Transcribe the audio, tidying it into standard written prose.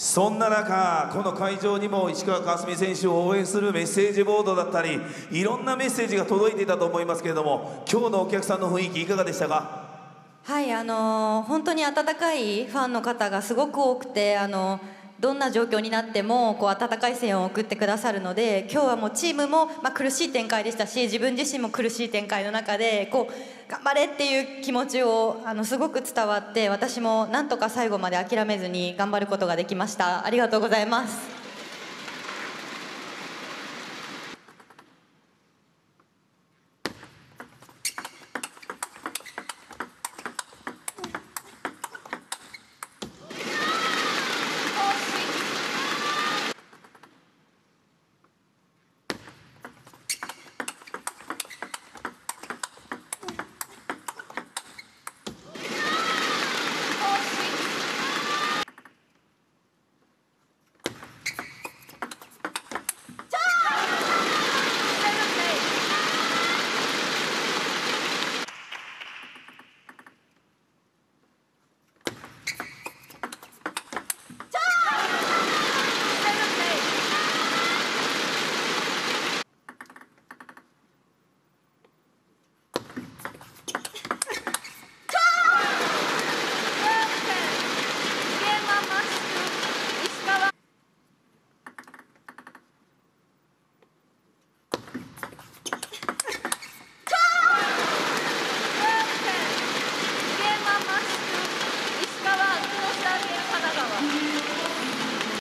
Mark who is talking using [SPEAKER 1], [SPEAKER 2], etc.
[SPEAKER 1] そんな中、この会場にも石川佳純選手を応援するメッセージボードだったり、いろんなメッセージが届いていたと思いますけれども、今日のお客さんの雰囲気いかがでしたか？
[SPEAKER 2] はい、本当に温かいファンの方がすごく多くて、どんな状況になってもこう温かい声援を送ってくださるので、今日はもうチームも、苦しい展開でしたし、自分自身も苦しい展開の中でこう頑張れっていう気持ちをすごく伝わって、私もなんとか最後まで諦めずに頑張ることができました。ありがとうございます。